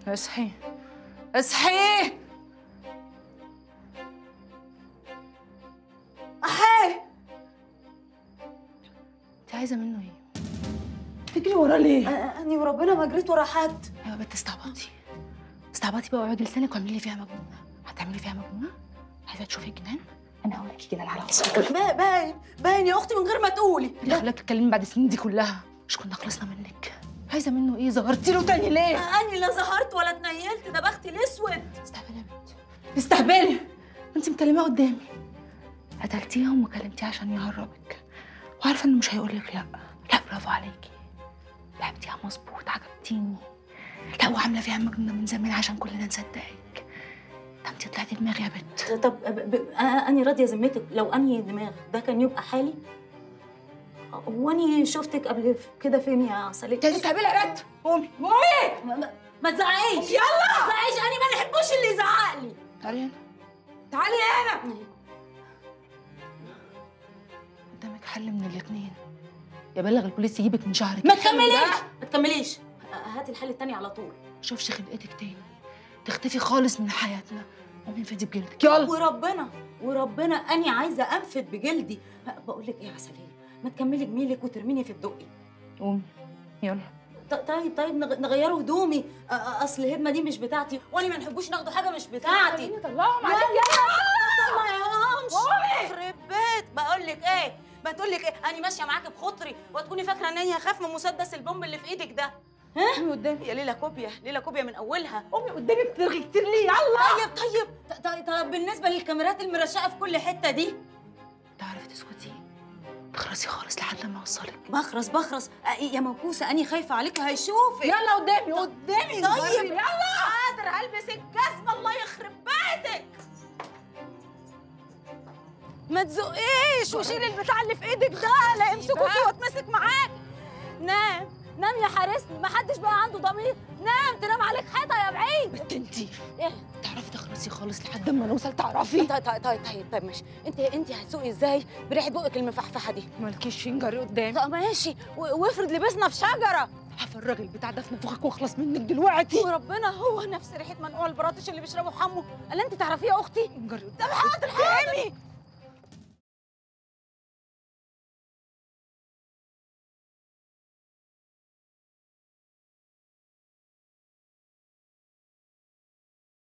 اصحي اصحي. احي، انت عايزه منه ايه؟ تجري ورا ليه؟ اني وربنا ما جريت ورا حد. ايوه بنت استعبطي، استعبطي بقى واقعدي لسانك واعملي لي فيها مجنونه. هتعملي فيها مجنونه؟ عايزه تشوفي الجنان؟ انا هوريكي كده العلاقه. باين يا اختي من غير ما تقولي. اللي خلاك تتكلمي بعد السنين دي كلها؟ مش كنا خلصنا منك؟ عايزه منه ايه؟ ظهرتي له تاني ليه؟ اني لا ظهرت ولا اتنيلت، ده بختي الاسود. استهبلي يا بنت، استهبلي. انت مكلماه قدامي، قتلتيهم وكلمتيه عشان يهربك، وعارفه انه مش هيقولك لا. لا برافو عليكي، لعبتيها مظبوط، عجبتيني. لا وعامله فيها مجنونه من زمان عشان كلنا نصدقك. ده انت طلعتي دماغ يا بنت. طب اني راضيه ذمتك لو اني دماغ ده كان يبقى حالي؟ هو اني شفتك قبل كده فين يا عسلية؟ انت تستهبلي يا بنت. قومي ما تزعقيش. يلا ما تزعقيش، انا ما نحبوش اللي يزعق لي. تعالي هنا، تعالي هنا. قدامك حل من الاثنين، يا بلغ البوليس يجيبك من شهرك. ما تكمليش. هاتي الحل التاني على طول. ما اشوفش خلقتك تاني، تختفي خالص من حياتنا. قومي انفدي بجلدك يلا. وربنا اني عايزه انفد بجلدي. بقول لك ايه يا عسلية، ما تكملي جميلك وترميني في الدقي. قومي يلا. طيب نغيروا هدومي. اصل الهدمه دي مش بتاعتي، وانا ما نحبوش ناخدوا حاجه مش بتاعتي. طلعهم عليك يلا. ما يهمش. يخرب بيت. بقول لك ايه، ما تقول لك ايه، انا ماشيه معاكي بخطري وتكوني فاكره ان انا هخاف من مسدس البومب اللي في ايدك ده. ها؟ قومي قدامي يا ليله كوبيا، ليله كوبيا من اولها. قومي قدامي، بترغي كتير ليه؟ يلا. طيب بالنسبه للكاميرات المرشقه في كل حته دي، تعرفي تسكتي؟ تخرسي خالص لحد ما اوصلك. بخرس. يا موكوسه اني خايفه عليك هيشوفك. يلا قدامي. طيب يلا. قادر هلبس الجزمه، الله يخرب بيتك. ما تزقيش وشيلي البتاع اللي في ايدك ده، لا امسكوكي واتمسك معاك. نام يا حارسني، ما حدش بقى عنده ضمير. نام، تنام عليك حيطه يا بعيد. بنت انتي ايه؟ تعرفي تخرسي خالص لحد ما نوصل تعرفي؟ طيب ماشي. انت هتسوقي ازاي بريحه بقك المفحفحه دي؟ مالكيش فينجر قدامي. طب ماشي، وافرض لبسنا في شجره. هفرغ البتاع ده في نفوخك واخلص منك دلوقتي. وربنا هو نفس ريحه منقوع البراطش اللي بيشربوا حمو. الا انت تعرفيه يا اختي؟ فينجر طب حاضر.